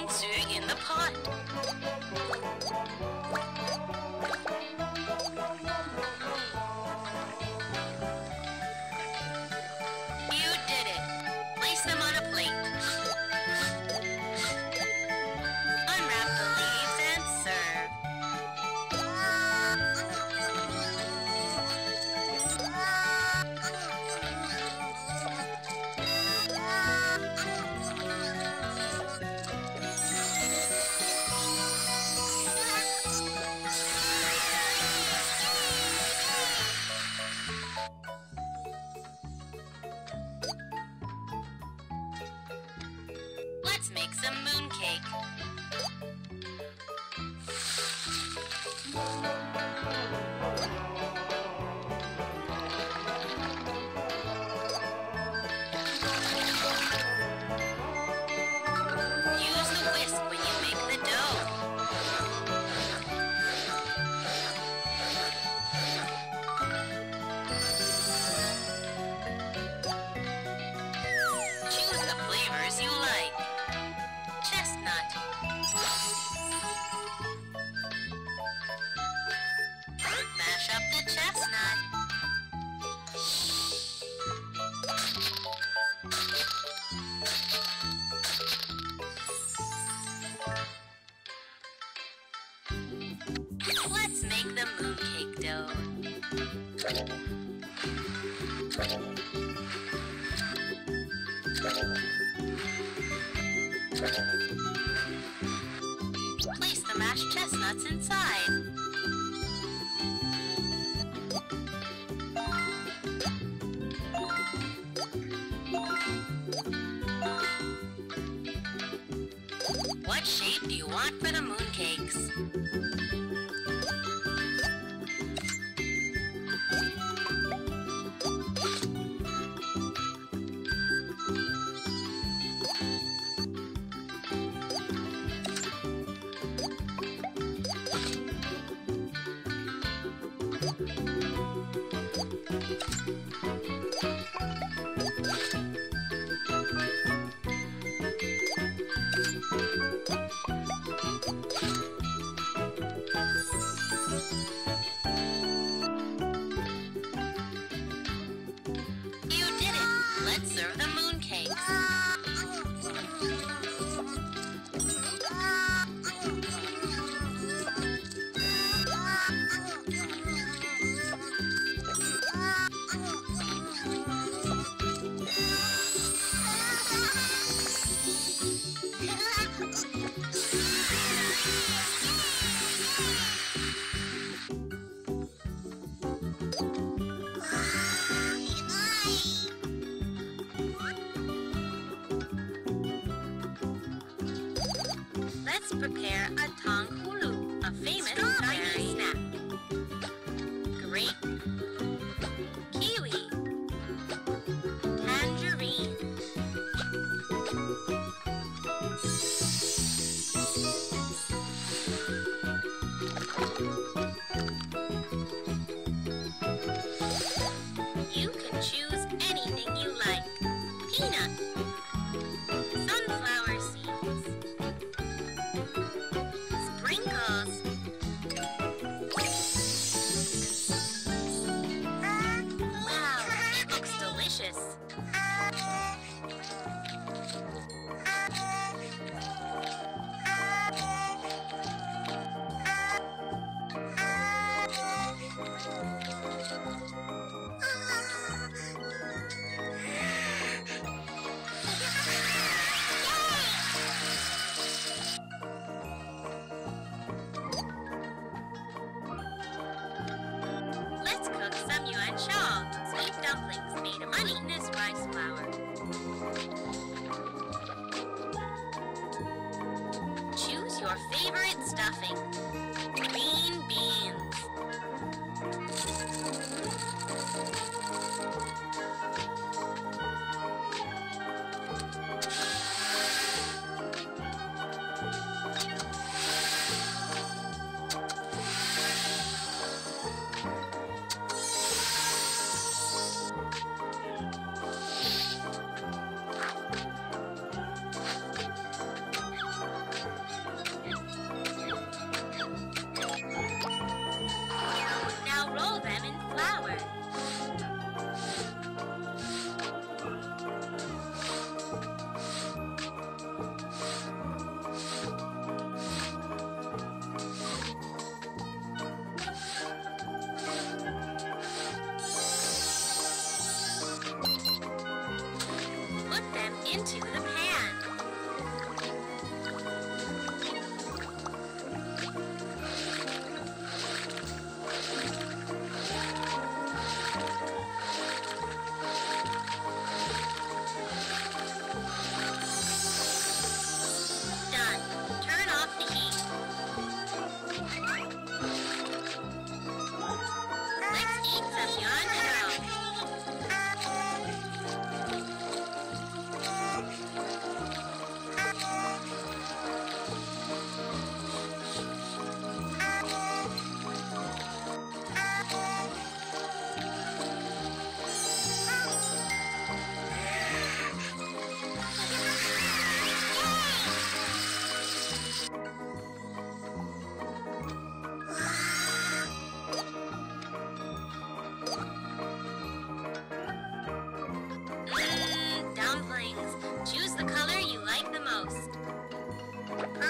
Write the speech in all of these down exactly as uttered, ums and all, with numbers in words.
Bingsu in the pot. You did it. Place them on a plate. Unwrap the leaves and serve. Let's make some mooncake. Use the whisk when you make the dough. Choose the flavors you like. Chestnut. Mash up the chestnut. Let's make the mooncake dough. Place the mashed chestnuts inside. What shape do you want for the mooncakes? You did it! Let's serve the mooncakes. Let's prepare a tang hulu, a famous Chinese snack. Grape, kiwi, tangerine, you can choose anything you like. Peanut, sunflower seeds, sprinkles,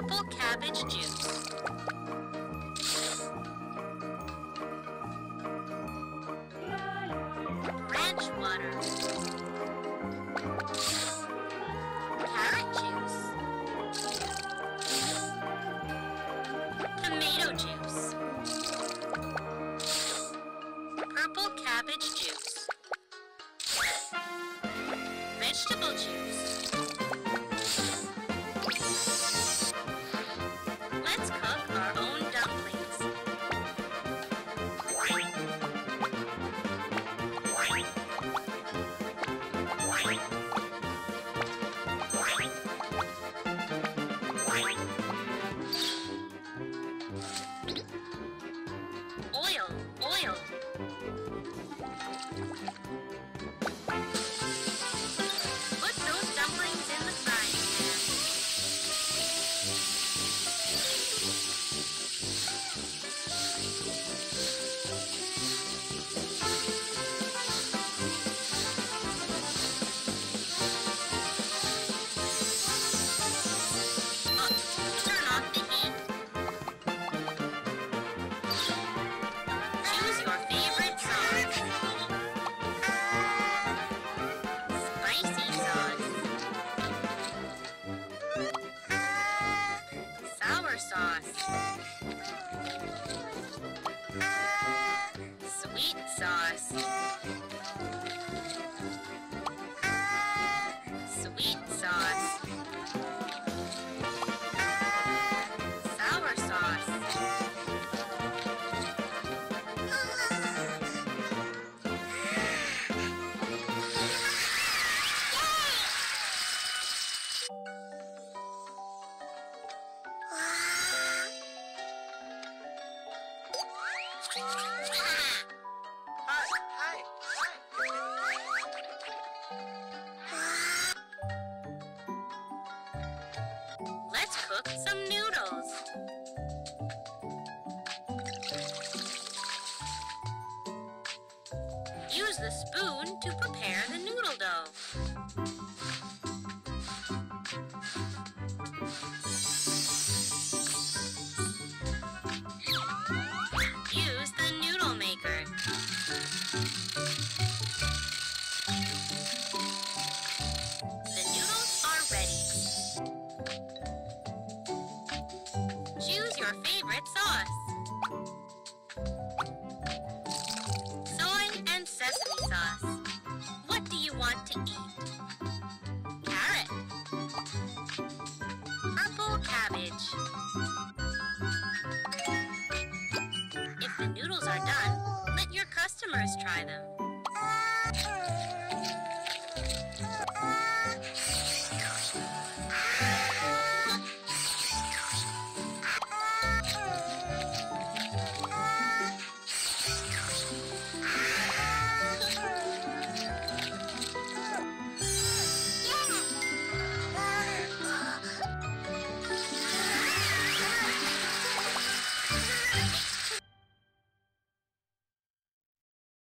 Purple cabbage juice. Ranch water. Carrot juice. Tomato juice. Purple cabbage juice. Vegetable juice. Let's cook our own dumplings. Oil, oil. Put those dumplings in the frying pan. Uh, turn off the heat. Choose your favorite sauce. Spicy sauce. Sour sauce. Sweet sauce. Sweet sauce. Sour sauce. Let's cook some noodles. Use the spoon to prepare the noodle dough. Use the noodle maker. The noodles are ready. Choose your favorite sauce. Soy and sesame sauce. What do you want to eat? Carrot. Purple cabbage. If the noodles are done, let your customers try them.